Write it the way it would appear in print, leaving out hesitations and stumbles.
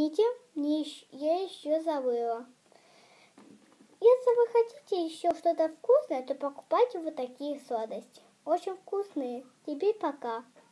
Извините, я еще забыла. Если вы хотите еще что-то вкусное, то покупайте вот такие сладости. Очень вкусные. Теперь пока.